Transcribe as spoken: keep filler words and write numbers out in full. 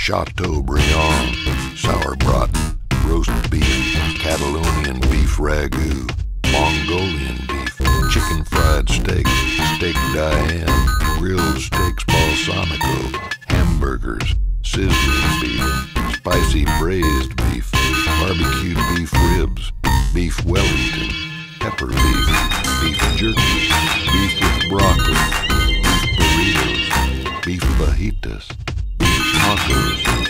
Chateaubriand, sauerbraten, roast beef, Catalonian beef ragu, Mongolian beef, chicken fried steak, steak Diane, grilled steaks balsamico, hamburgers, sizzling beef, spicy braised beef, barbecued beef ribs, beef Wellington, pepper beef, beef jerky, beef with broccoli, beef burritos, beef fajitas, beef tacos,